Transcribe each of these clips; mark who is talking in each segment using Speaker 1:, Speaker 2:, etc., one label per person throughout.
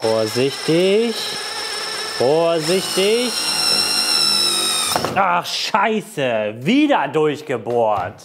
Speaker 1: Vorsichtig. Vorsichtig. Ach, scheiße. Wieder durchgebohrt.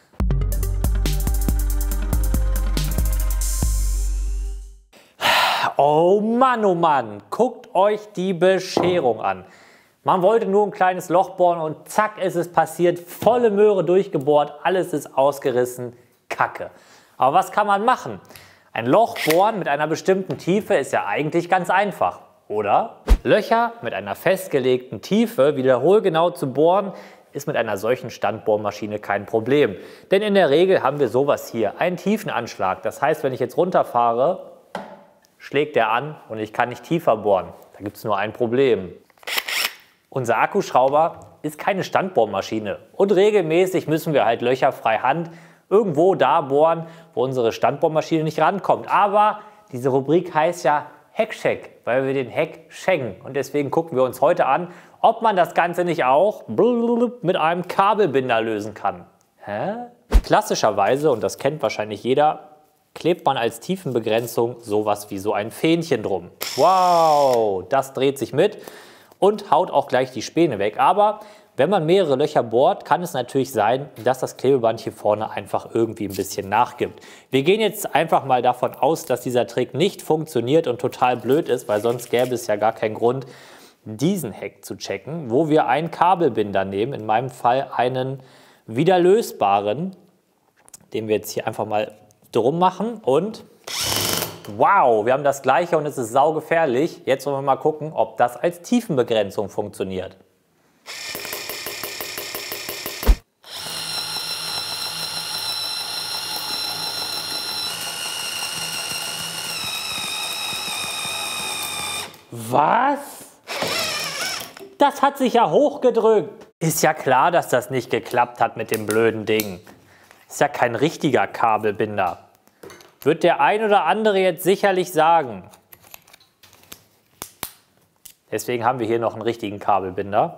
Speaker 1: Oh Mann, guckt euch die Bescherung an. Man wollte nur ein kleines Loch bohren und zack ist es passiert, volle Möhre durchgebohrt, alles ist ausgerissen, Kacke. Aber was kann man machen? Ein Loch bohren mit einer bestimmten Tiefe ist ja eigentlich ganz einfach, oder? Löcher mit einer festgelegten Tiefe wiederholgenau zu bohren, ist mit einer solchen Standbohrmaschine kein Problem. Denn in der Regel haben wir sowas hier, einen Tiefenanschlag. Das heißt, wenn ich jetzt runterfahre, schlägt er an und ich kann nicht tiefer bohren. Da gibt es nur ein Problem. Unser Akkuschrauber ist keine Standbohrmaschine und regelmäßig müssen wir halt Löcher freihand irgendwo da bohren, wo unsere Standbohrmaschine nicht rankommt. Aber diese Rubrik heißt ja Heckcheck, weil wir den Heck checken. Und deswegen gucken wir uns heute an, ob man das Ganze nicht auch mit einem Kabelbinder lösen kann. Hä? Klassischerweise, und das kennt wahrscheinlich jeder, klebt man als Tiefenbegrenzung sowas wie so ein Fähnchen drum. Wow, das dreht sich mit und haut auch gleich die Späne weg. Aber wenn man mehrere Löcher bohrt, kann es natürlich sein, dass das Klebeband hier vorne einfach irgendwie ein bisschen nachgibt. Wir gehen jetzt einfach mal davon aus, dass dieser Trick nicht funktioniert und total blöd ist, weil sonst gäbe es ja gar keinen Grund, diesen Heck zu checken, wo wir einen Kabelbinder nehmen, in meinem Fall einen wieder lösbaren, den wir jetzt hier einfach mal drum machen und wow, wir haben das gleiche und es ist saugefährlich. Jetzt wollen wir mal gucken, ob das als Tiefenbegrenzung funktioniert. Was? Das hat sich ja hochgedrückt. Ist ja klar, dass das nicht geklappt hat mit dem blöden Ding. Ist ja kein richtiger Kabelbinder. Wird der ein oder andere jetzt sicherlich sagen. Deswegen haben wir hier noch einen richtigen Kabelbinder.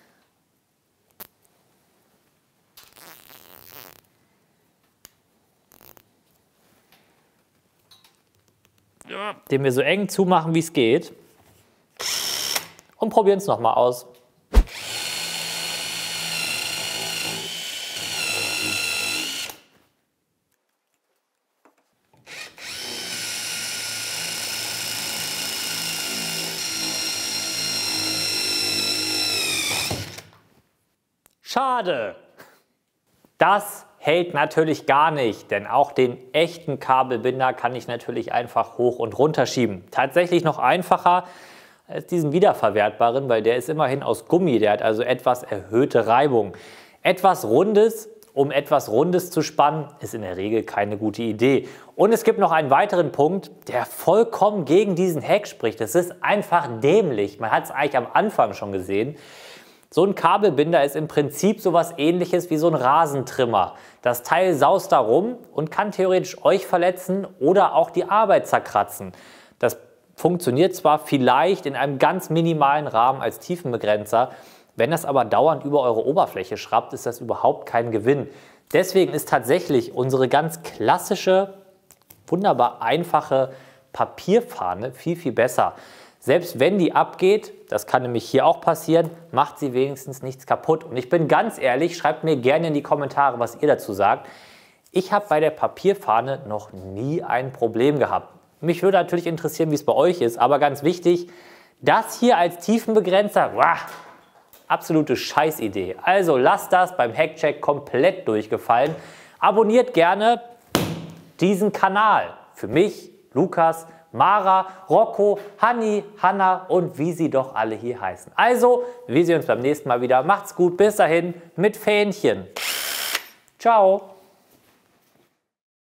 Speaker 1: Den wir so eng zumachen, wie es geht. Und probieren es nochmal aus. Schade. Das hält natürlich gar nicht, denn auch den echten Kabelbinder kann ich natürlich einfach hoch und runter schieben. Tatsächlich noch einfacher als diesen wiederverwertbaren, weil der ist immerhin aus Gummi, der hat also etwas erhöhte Reibung. Etwas Rundes, um etwas Rundes zu spannen, ist in der Regel keine gute Idee. Und es gibt noch einen weiteren Punkt, der vollkommen gegen diesen Heck spricht. Es ist einfach dämlich. Man hat es eigentlich am Anfang schon gesehen. So ein Kabelbinder ist im Prinzip sowas Ähnliches wie so ein Rasentrimmer. Das Teil saust da rum und kann theoretisch euch verletzen oder auch die Arbeit zerkratzen. Das funktioniert zwar vielleicht in einem ganz minimalen Rahmen als Tiefenbegrenzer, wenn das aber dauernd über eure Oberfläche schrappt, ist das überhaupt kein Gewinn. Deswegen ist tatsächlich unsere ganz klassische, wunderbar einfache Papierfahne viel besser. Selbst wenn die abgeht, das kann nämlich hier auch passieren, macht sie wenigstens nichts kaputt. Und ich bin ganz ehrlich, schreibt mir gerne in die Kommentare, was ihr dazu sagt. Ich habe bei der Papierfahne noch nie ein Problem gehabt. Mich würde natürlich interessieren, wie es bei euch ist, aber ganz wichtig, das hier als Tiefenbegrenzer, wow, absolute Scheißidee. Also lasst das beim Heckcheck komplett durchgefallen. Abonniert gerne diesen Kanal. Für mich, Lukas, Mara, Rocco, Hanni, Hanna und wie sie doch alle hier heißen. Also, wir sehen uns beim nächsten Mal wieder. Macht's gut, bis dahin mit Fähnchen. Ciao.